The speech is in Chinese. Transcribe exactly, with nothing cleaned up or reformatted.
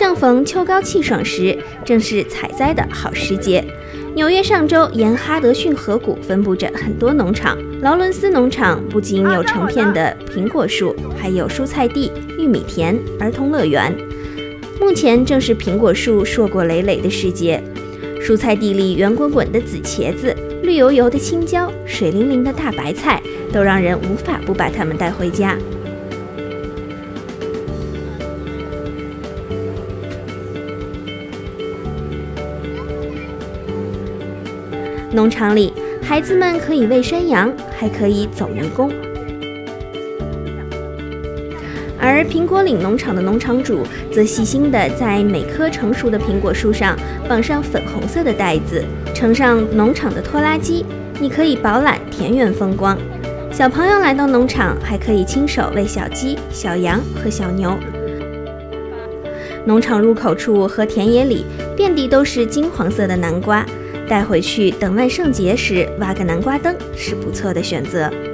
正逢秋高气爽时，正是采摘的好时节。纽约上州沿哈德逊河谷分布着很多农场，劳伦斯农场不仅有成片的苹果树，还有蔬菜地、玉米田、儿童乐园。目前正是苹果树硕果累累的时节，蔬菜地里圆滚滚的紫茄子、绿油油的青椒、水灵灵的大白菜，都让人无法不把它们带回家。农场里，孩子们可以喂山羊，还可以走迷宫。而苹果岭农场的农场主则细心地在每棵成熟的苹果树上绑上粉红色的带子，乘上农场的拖拉机，你可以饱览田园风光。小朋友来到农场，还可以亲手喂小鸡、小羊和小牛。农场入口处和田野里遍地都是金黄色的南瓜，带回去等万圣节时挖个南瓜灯是不错的选择。